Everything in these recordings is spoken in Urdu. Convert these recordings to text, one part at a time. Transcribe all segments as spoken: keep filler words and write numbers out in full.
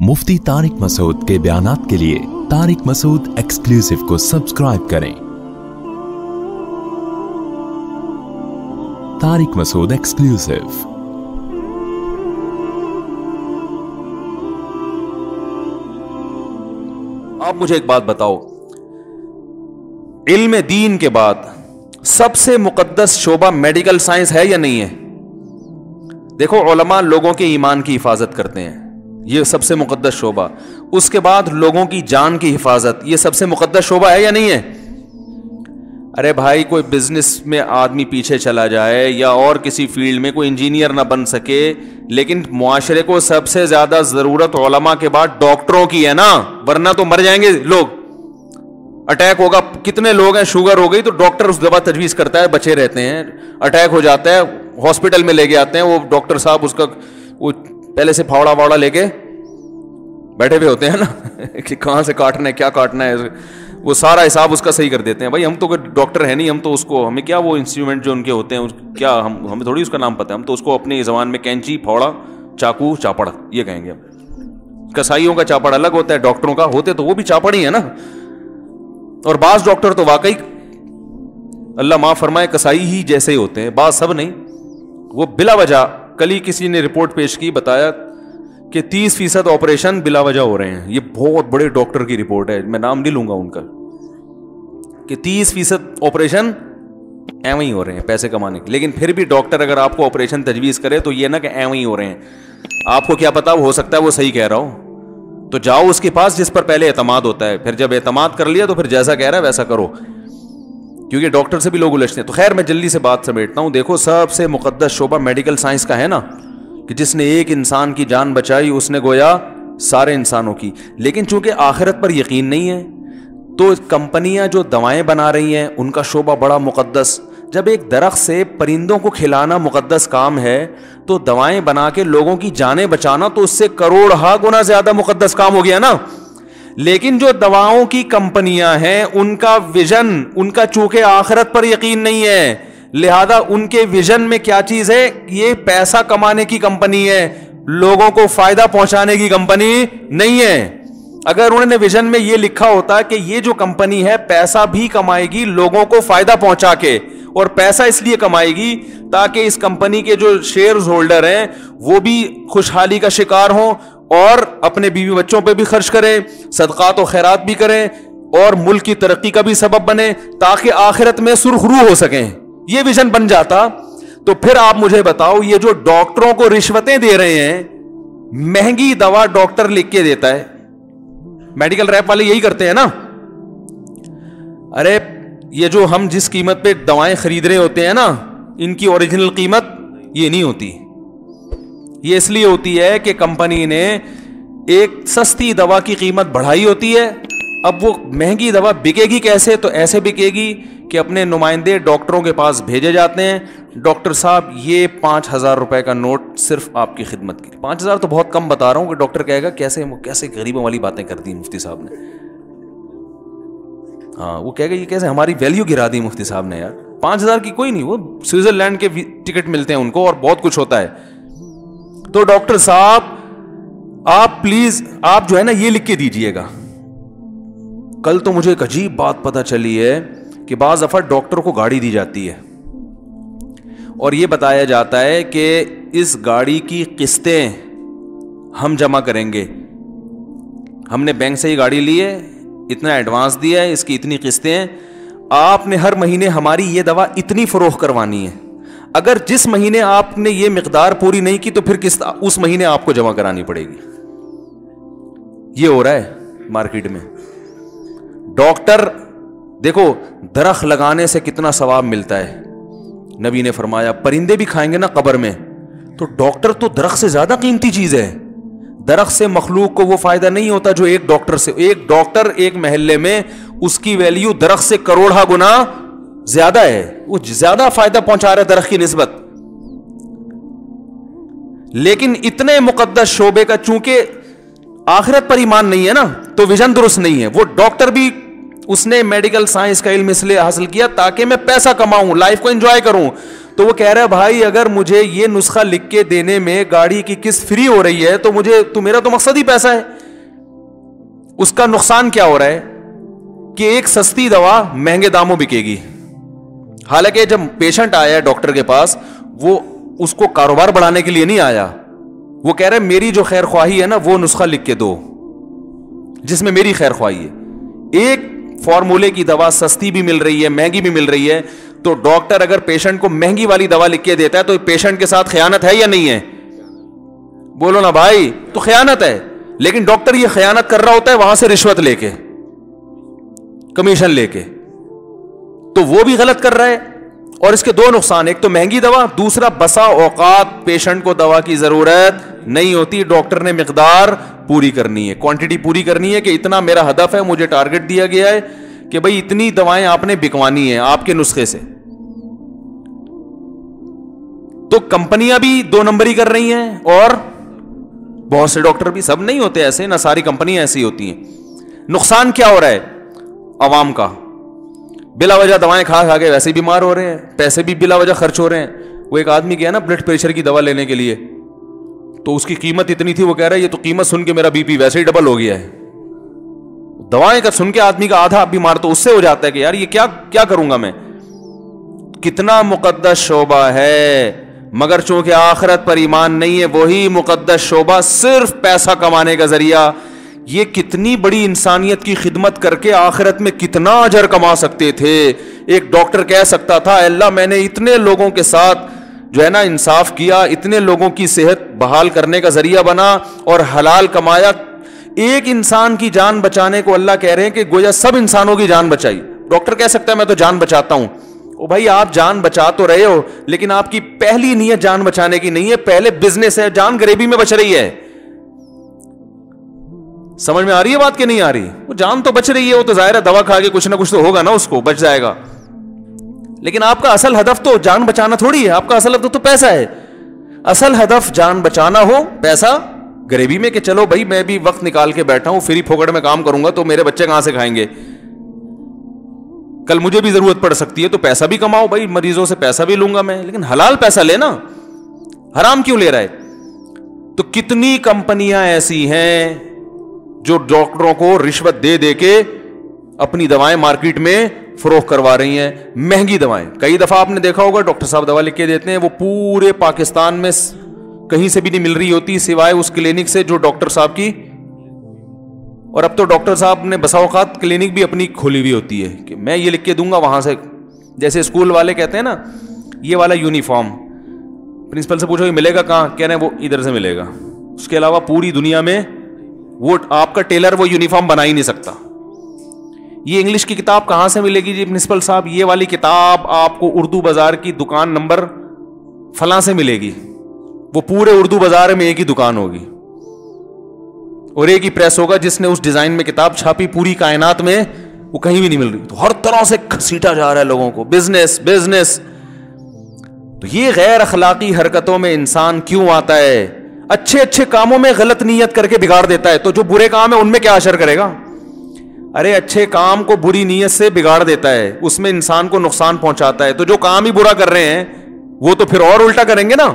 मुफ्ती तारिक मसूद के बयानात के लिए तारिक मसूद एक्सक्लूसिव को सब्सक्राइब करें। तारिक मसूद एक्सक्लूसिव। आप मुझे एक बात बताओ, इल्म दीन के बाद सबसे मुकद्दस शोबा मेडिकल साइंस है या नहीं है? देखो, उलमा लोगों के ईमान की हिफाजत करते हैं, ये सबसे मुकद्दस शोबा। उसके बाद लोगों की जान की हिफाजत, ये सबसे मुकद्दस शोबा है या नहीं है? अरे भाई, कोई बिजनेस में आदमी पीछे चला जाए या और किसी फील्ड में कोई इंजीनियर ना बन सके, लेकिन मुआशरे को सबसे ज्यादा जरूरत उलमा के बाद डॉक्टरों की है ना, वरना तो मर जाएंगे लोग। अटैक होगा, कितने लोग हैं, शुगर हो गई तो डॉक्टर उस दवा तजवीज करता है, बचे रहते हैं। अटैक हो जाता है, हॉस्पिटल में लेके आते हैं, वो डॉक्टर साहब उसका वो पहले से फावड़ा वावड़ा लेके बैठे हुए होते हैं ना कि कहाँ से काटना है, क्या काटना है, वो सारा हिसाब उसका सही कर देते हैं। भाई, हम तो कोई डॉक्टर है नहीं, हम तो उसको, हमें क्या वो इंस्ट्रूमेंट जो उनके होते हैं क्या, हम हमें थोड़ी उसका नाम पता है। हम तो उसको अपनी ज़बान में कैंची, फावड़ा, चाकू, चापड़ ये कहेंगे। कसाईयों का चापड़ अलग होता है, डॉक्टरों का होते तो वो भी चापड़ ही है ना। और बाज डॉक्टर तो वाकई अल्लाह माफ फरमाए कसाई ही जैसे ही होते हैं, बाज सब नहीं। वो बिला वजह, कल ही किसी ने रिपोर्ट पेश की, बताया कि तीस फीसद ऑपरेशन बिला वजह हो रहे हैं। ये बहुत बड़े डॉक्टर की रिपोर्ट है, मैं नाम नहीं लूंगा उनका, कि तीस फीसद ऑपरेशन एवं ही हो रहे हैं पैसे कमाने के। लेकिन फिर भी डॉक्टर अगर आपको ऑपरेशन तजवीज करे तो ये ना कि एवं ही हो रहे हैं। आपको क्या पता, हो सकता है वो सही कह रहा हो, तो जाओ उसके पास जिस पर पहले एतमाद होता है। फिर जब एतमाद कर लिया तो फिर जैसा कह रहा है वैसा करो, क्योंकि डॉक्टर से भी लोग उलझते हैं। तो खैर, मैं जल्दी से बात समेटता हूं। देखो, सबसे मुकद्दस शोबा मेडिकल साइंस का है ना, कि जिसने एक इंसान की जान बचाई उसने गोया सारे इंसानों की। लेकिन चूंकि आखिरत पर यकीन नहीं है, तो कंपनियां जो दवाएं बना रही हैं उनका शोबा बड़ा मुकद्दस। जब एक दरख्त से परिंदों को खिलाना मुकद्दस काम है, तो दवाएं बना के लोगों की जानें बचाना तो उससे करोड़ हा गुना ज्यादा मुकद्दस काम हो गया ना। लेकिन जो दवाओं की कंपनियां हैं उनका विजन, उनका चूंकि आखिरत पर यकीन नहीं है, लिहाजा उनके विजन में क्या चीज है, ये पैसा कमाने की कंपनी है, लोगों को फायदा पहुंचाने की कंपनी नहीं है। अगर उन्होंने विजन में ये लिखा होता कि ये जो कंपनी है पैसा भी कमाएगी लोगों को फायदा पहुंचा के, और पैसा इसलिए कमाएगी ताकि इस कंपनी के जो शेयर होल्डर हैं वो भी खुशहाली का शिकार हों और अपने बीवी बच्चों पे भी खर्च करें, सदकात और खैरात भी करें और मुल्क की तरक्की का भी सबब बने, ताकि आखिरत में सुरखरू हो सकें। ये विजन बन जाता तो फिर आप मुझे बताओ, ये जो डॉक्टरों को रिश्वतें दे रहे हैं, महंगी दवा डॉक्टर लिख के देता है, मेडिकल रैप वाले यही करते हैं ना। अरे, ये जो हम जिस कीमत पे दवाएं खरीद रहे होते हैं ना, इनकी ओरिजिनल कीमत ये नहीं होती। ये इसलिए होती है कि कंपनी ने एक सस्ती दवा की कीमत बढ़ाई होती है। अब वो महंगी दवा बिकेगी कैसे, तो ऐसे बिकेगी कि अपने नुमाइंदे डॉक्टरों के पास भेजे जाते हैं, डॉक्टर साहब ये पाँच हजार रुपए का नोट सिर्फ आपकी खिदमत की। पाँच हजार तो बहुत कम बता रहा हूँ कि डॉक्टर कहेगा कैसे कैसे गरीबों वाली बातें कर दी मुफ्ती साहब ने। हाँ, वो कहेगा ये कैसे हमारी वैल्यू गिरा दी मुफ्ती साहब ने यार। पाँच हजार की कोई नहीं, वो स्विट्जरलैंड के टिकट मिलते हैं उनको और बहुत कुछ होता है। तो डॉक्टर साहब आप प्लीज, आप जो है ना ये लिख के दीजिएगा। कल तो मुझे एक अजीब बात पता चली है कि बाज़ दफ़ा डॉक्टर को गाड़ी दी जाती है और ये बताया जाता है कि इस गाड़ी की किस्तें हम जमा करेंगे, हमने बैंक से ही गाड़ी ली है, इतना एडवांस दिया है, इसकी इतनी किस्तें, आपने हर महीने हमारी ये दवा इतनी फरोख्त करवानी है। अगर जिस महीने आपने ये मिकदार पूरी नहीं की तो फिर किस्त उस महीने आपको जमा करानी पड़ेगी। ये हो रहा है मार्केट में। डॉक्टर देखो, दरख्त लगाने से कितना सवाब मिलता है। नबी ने फरमाया परिंदे भी खाएंगे ना कब्र में, तो डॉक्टर तो दरख्त से ज्यादा कीमती चीज है। दरख्त से मखलूक को वो फायदा नहीं होता जो एक डॉक्टर से। एक डॉक्टर एक महल्ले में, उसकी वैल्यू दरख्त से करोड़ा गुना ज्यादा है, वो ज्यादा फायदा पहुंचा रहा है दरख्त की निस्बत। लेकिन इतने मुकद्दस शोबे का चूंकि आखिरत पर ईमान नहीं है ना, तो विजन दुरुस्त नहीं है। वो डॉक्टर भी, उसने मेडिकल साइंस का इल्म इसलिए हासिल किया ताकि मैं पैसा कमाऊं, लाइफ को एंजॉय करूं, तो वो कह रहा है भाई अगर मुझे ये नुस्खा लिख के देने में गाड़ी की किस्त फ्री हो रही है तो मुझे तो मेरा तो मकसद ही पैसा है। اس کا نقصان کیا ہو رہا ہے کہ ایک سستی دوا مہنگے داموں بکے گی. حالانکہ جب پیشنٹ آیا ہے ڈاکٹر کے پاس, وہ اس کو کاروبار بڑھانے کے لیے نہیں آیا, وہ کہہ رہے میری جو خیر خواہی ہے نا وہ نسخہ لکھ کے دو جس میں میری خیر خواہی ہے. ایک فارمولے کی دوا سستی بھی مل رہی ہے, مہنگی بھی مل رہی ہے, تو ڈاکٹر اگر پیشنٹ کو مہنگی والی دوا لکھ کے دیتا ہے تو پیشنٹ کے ساتھ خیانت ہے یا نہیں ہے؟ بولو نا بھائی, تو خیانت ہے. لیکن ڈاکٹر یہ خیانت کر رہا ہوتا ہے وہاں سے رشوت لے کے, کمیشن لے کے, تو وہ بھی غلط کر رہا ہے. اور اس کے دو نقصان, ایک تو مہنگی دوا, دوسرا بسا اوقات پیشنٹ کو دوا کی ضرورت نہیں ہوتی, ڈاکٹر نے مقدار پوری کرنی ہے, کوانٹٹی پوری کرنی ہے کہ اتنا میرا ہدف ہے, مجھے ٹارگٹ دیا گیا ہے کہ بھئی اتنی دوائیں آپ نے بکوانی ہیں آپ کے نسخے سے. تو کمپنیاں بھی دو نمبری کر رہی ہیں اور بہت سے ڈاکٹر بھی, سب نہیں ہوتے ایسے, نہ ساری کمپنیاں ایسی ہوتی ہیں. نقصان کیا ہو رہا ہے عوام کا؟ بلا وجہ دوائیں کھا کھا کے ویسے ہی بیمار ہو رہے ہیں, پیسے بھی بلا وجہ خرچ ہو رہے ہیں. وہ ایک آدمی گیا نا بلڈ پریشر کی دوا لینے کے لیے, تو اس کی قیمت اتنی تھی, وہ کہہ رہا ہے یہ تو قیمت سن کے میرا بی پی ویسے ہی ڈبل ہو گیا ہے. دوائیں کا سن کے آدمی کا آدھا بیمار تو اس سے ہو جاتا ہے کہ یار یہ کیا کیا کروں گا میں. کتنا مقدس شعبہ ہے, مگر چونکہ آخرت پر ایمان نہیں ہے, وہی مقدس شعبہ صرف پیسہ کمانے کا ذریعہ, یہ کتنی بڑی انسانیت کی خدمت کر کے آخرت میں کتنا اجر کما سکتے تھے. ایک ڈاکٹر کہہ سکتا تھا اللہ میں نے اتنے لوگوں کے ساتھ جو ہے نا انصاف کیا, اتنے لوگوں کی صحت بحال کرنے کا ذریعہ بنا اور حلال کمایا. ایک انسان کی جان بچانے کو اللہ کہہ رہے ہیں کہ گویا سب انسانوں کی جان بچائی. ڈاکٹر کہہ سکتا ہے میں تو جان بچاتا ہوں, او بھائی آپ جان بچا تو رہے ہو, لیکن آپ کی پہلی نیت جان بچانے کی نہیں ہے, پہلے بزنس ہے, جان غریبی میں بچ رہی ہے. سمجھ میں آ رہی ہے بات کہ نہیں آ رہی؟ وہ جان تو بچ رہی ہے, وہ تو ظاہر ہے دوا کھا کے کچھ نہ کچھ تو ہوگا نا, اس کو بچ جائے گا. لیکن آپ کا اصل ہدف تو جان بچانا تھوڑی ہے, آپ کا اصل ہدف تو پیسہ ہے. اصل ہدف جان بچانا ہو, پیسہ غریبی میں کہ چلو بھائی میں بھی وقت نکال کے بیٹھا ہوں, فری پھوکٹ میں کام کروں گا تو میرے بچے کہاں سے کھائیں گے, کل مجھے بھی ضرورت پڑ سکتی ہے, تو پیسہ بھی کماؤ بھائی, مریضوں سے پیسہ بھی لوں گا میں, لیکن حلال پیسہ لینا, حرام کیوں لے رہا ہے؟ تو کتنی کمپنیاں ایسی ہیں جو ڈاکٹروں کو رشوت دے دے کے اپنی دوائیں مارکیٹ میں فروخت کروا رہی ہیں, مہنگی دوائیں. کئی دفعہ آپ نے دیکھا ہوگا ڈاکٹر صاحب دوا لکھ کے دیتے ہیں, وہ پورے پاکستان میں کہیں سے بھی نہیں مل رہی ہوتی سوائے اس کلینک سے جو ڈاکٹر صاحب کی, اور اب تو ڈاکٹر صاحب نے بسا اوقات کلینک بھی اپنی کھولی ہوئی ہوتی ہے کہ میں یہ لکھ کے دوں گا وہاں سے. جیسے اسکول والے کہتے ہیں نا یہ والا یونیفارم, پرنسپل سے پوچھو یہ ملے گا کہاں, کہہ رہے ہیں وہ ادھر سے ملے گا, اس کے علاوہ پوری دنیا میں وہ آپ کا ٹیلر وہ یونیفارم بنا ہی نہیں سکتا. یہ انگلش کی کتاب کہاں سے ملے گی جی پرنسپل صاحب, یہ والی کتاب آپ کو اردو بازار کی دکان نمبر فلاں سے ملے گی, وہ پورے اردو بازار میں ایک ہی دکان ہوگی اور ایک ہی پریس ہوگا جس نے اس ڈیزائن میں کتاب چھاپی, پوری کائنات میں وہ کہیں بھی نہیں مل رہی. تو ہر طرح سے گھسیٹا جا رہا ہے لوگوں کو, بزنس بزنس. تو یہ غیر اخلاقی حرکتوں میں انسان کیوں آتا ہے؟ اچھے اچھے کاموں میں غلط نیت کر کے بگاڑ دیتا ہے, تو جو برے کام ہے ان میں کیا اثر کرے گا؟ ارے اچھے کام کو بری نیت سے بگاڑ دیتا ہے, اس میں انسان کو نقصان پہنچاتا ہے, تو جو کام ہی برا کر رہے ہیں وہ تو پھر اور الٹا کریں گے نا.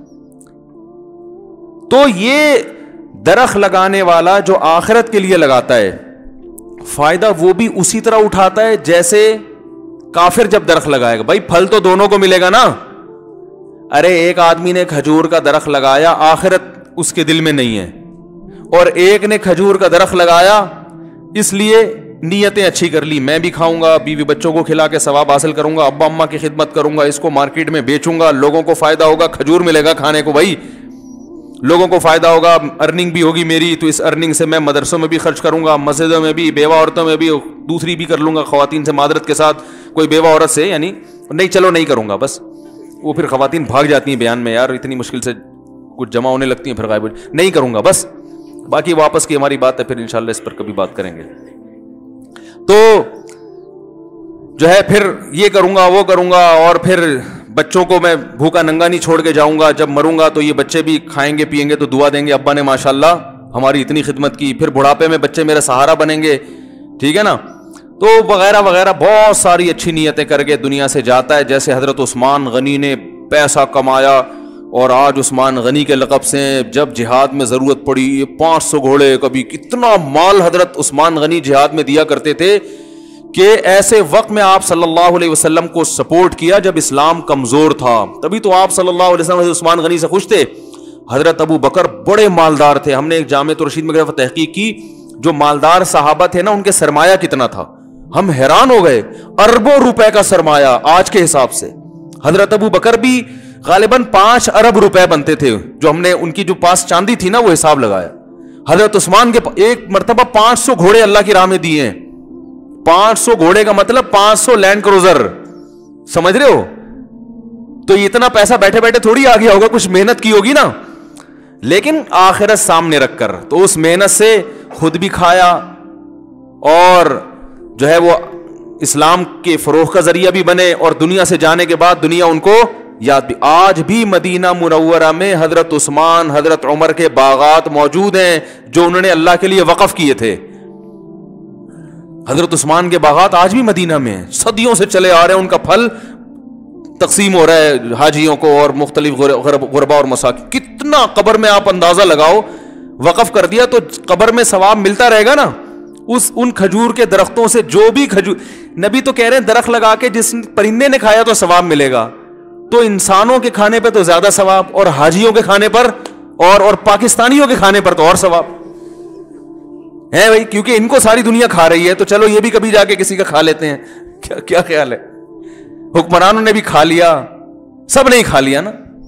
تو یہ درخت لگانے والا جو آخرت کے لیے لگاتا ہے, فائدہ وہ بھی اسی طرح اٹھاتا ہے جیسے کافر جب درخت لگائے گا. بھائی پھل تو دونوں کو ملے گا نا. ارے ایک آدمی نے کھجور کا درخت لگایا, آخرت اس کے دل میں نہیں ہے, اور ایک نے کھجور کا درخت لگایا اس لیے نیتیں اچھی کر لی, میں بھی کھاؤں گا, بیوی بچوں کو کھلا کے ثواب حاصل کروں گا, ابا اماں کی خدمت کروں گا, اس کو مارکیٹ میں بیچوں گا, لوگوں کو فائدہ ہوگا, کھجور ملے گا کھانے کو, بھائی لوگوں کو فائدہ ہوگا, ارننگ بھی ہوگی میری, تو اس ارننگ سے میں مدرسوں میں بھی خرچ کروں گا, مسجدوں میں بھی, بیوہ عورتوں میں بھی, دوسری بھی کر لوں گا خواتین سے معذرت کے ساتھ, کوئی بیوہ عورت سے یعنی نہیں چلو نہیں کروں گا بس, وہ پھر خواتین بھاگ جاتی ہیں بیان میں, یار اتنی مشکل سے کچھ جمع ہونے لگتی ہیں, پھر غائب نہیں کروں گا بس. باقی واپس کی ہماری بات ہے, پھر انشاءاللہ اس پر کبھی بات کریں گے. تو جو ہے پھر یہ کروں گا وہ کروں گا, اور پھر بچوں کو میں بھوکا ننگا نہیں چھوڑ کے جاؤں گا, جب مروں گا تو یہ بچے بھی کھائیں گے پیئیں گے تو دعا دیں گے ابا نے ماشاءاللہ ہماری اتنی خدمت کی, پھر بڑھاپے میں بچے میرا سہارا بنیں گے, ٹھیک ہے نا. تو وغیرہ وغیرہ بہت ساری اچھی نیتیں کر کے دنیا سے جاتا ہے. جیسے حضرت عثمان غنی نے پیسہ کمایا اور آج عثمان غنی کے لقب سے جب جہاد میں ضرورت پڑی یہ پانچ سو گھوڑے، کبھی کتنا مال حضرت عثمان غنی جہاد میں دیا کرتے تھے کہ ایسے وقت میں آپ صلی اللہ علیہ وسلم کو سپورٹ کیا جب اسلام کمزور تھا. تبھی تو آپ صلی اللہ علیہ وسلم حضرت عثمان غنی سے خوش تھے. حضرت ابو بکر بڑے مالدار تھے. ہم نے ایک جامع الرشید میں تحقیق کی، جو مالدار صحابہ تھے نا ان کے سرمایہ کتنا تھا، ہم حیران ہو گئے. اربوں روپے کا سرمایہ آج کے حساب سے. حضرت ابو بکر بھی غالباً پانچ ارب روپے بنتے تھے، جو ہم نے ان کی جو پاس چاندی تھی نا وہ حساب لگایا. حضرت عثمان کے ایک مرتبہ پانچ سو گھوڑے اللہ کی راہ میں دیے ہیں. پانچ سو گھوڑے کا مطلب پانچ سو لینڈ کروزر، سمجھ رہے ہو؟ تو اتنا پیسہ بیٹھے بیٹھے تھوڑی آ گیا ہوگا، کچھ محنت کی ہوگی نا. لیکن آخرت سامنے رکھ کر تو اس محنت سے خود بھی کھایا اور جو ہے وہ اسلام کے فروغ کا ذریعہ بھی بنے، اور دنیا سے جانے کے بعد دنیا ان کو یاد بھی. آج بھی مدینہ منورہ میں حضرت عثمان حضرت عمر کے باغات موجود ہیں جو انہوں نے اللہ کے لیے وقف کیے تھے. حضرت عثمان کے باغات آج بھی مدینہ میں ہیں، صدیوں سے چلے آ رہے ہیں. ان کا پھل تقسیم ہو رہا ہے حاجیوں کو اور مختلف غربا اور مساکین. کتنا قبر میں آپ اندازہ لگاؤ، وقف کر دیا تو قبر میں ثواب ملتا رہے گا نا. اس ان کھجور کے درختوں سے جو بھی کھجور، نبی تو کہہ رہے ہیں درخت لگا کے جس پرندے نے کھایا تو ثواب ملے گا. تو انسانوں کے کھانے پہ تو زیادہ ثواب، اور حاجیوں کے کھانے پر اور اور پاکستانیوں کے کھانے پر تو اور ثواب ہے بھائی، کیونکہ ان کو ساری دنیا کھا رہی ہے. تو چلو یہ بھی کبھی جا کے کسی کا کھا لیتے ہیں. کیا کیا خیال ہے؟ حکمرانوں نے بھی کھا لیا، سب نے ہی کھا لیا نا.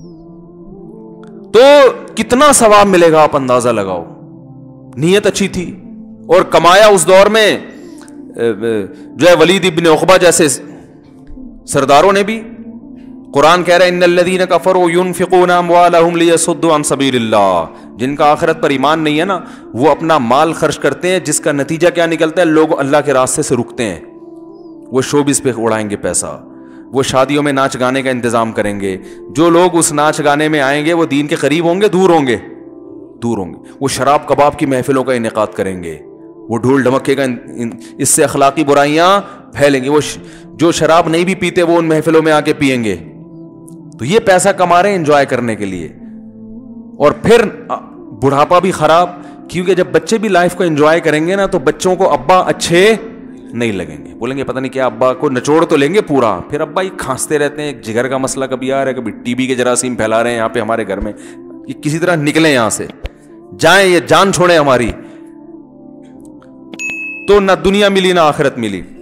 تو کتنا ثواب ملے گا آپ اندازہ لگاؤ. نیت اچھی تھی اور کمایا. اس دور میں جو ہے ولید ابن عقبہ جیسے سرداروں نے بھی. قرآن کہہ رہا ہے ان الذین کفروا ينفقون اموالهم لیصدوا عن سبیل اللہ. جن کا آخرت پر ایمان نہیں ہے نا وہ اپنا مال خرچ کرتے ہیں، جس کا نتیجہ کیا نکلتا ہے؟ لوگ اللہ کے راستے سے رکتے ہیں. وہ شوبز پہ اڑائیں گے پیسہ، وہ شادیوں میں ناچ گانے کا انتظام کریں گے. جو لوگ اس ناچ گانے میں آئیں گے وہ دین کے قریب ہوں گے دور ہوں گے؟ دور ہوں گے. وہ شراب کباب کی محفلوں کا انعقاد کریں گے، وہ ڈھول ڈھمکے کا، اس سے اخلاقی برائیاں پھیلیں گے. وہ جو شراب نہیں بھی پیتے وہ ان محفلوں میں آ کے پیئیں گے. تو یہ پیسہ کما رہے ہیں انجوائے کرنے کے لیے. اور پھر بڑھاپا بھی خراب، کیونکہ جب بچے بھی لائف کو انجوائے کریں گے نا تو بچوں کو ابا اچھے نہیں لگیں گے. بولیں گے پتہ نہیں کیا، ابا کو نچوڑ تو لیں گے پورا، پھر ابا یہ کھانستے رہتے ہیں، جگر کا مسئلہ کبھی آ رہا ہے، کبھی ٹی بی کے جراثیم پھیلا رہے ہیں یہاں پہ ہمارے گھر میں. یہ کسی طرح نکلیں یہاں سے، جائیں، یہ جان چھوڑیں ہماری. تو نہ دنیا ملی نہ آخرت ملی.